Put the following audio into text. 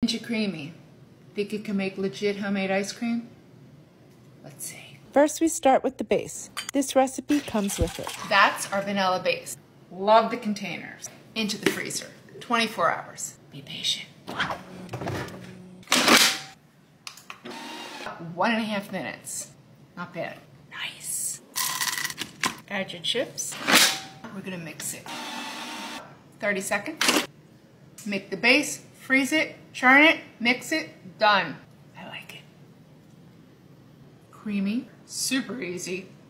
Ninja Creamy. Think you can make legit homemade ice cream? Let's see. First, we start with the base. This recipe comes with it. That's our vanilla base. Love the containers. Into the freezer. 24 hours. Be patient. 1.5 minutes. Not bad. Nice. Add your chips. We're gonna mix it. 30 seconds. Make the base, freeze it, churn it, mix it, done. I like it. Creamy, super easy,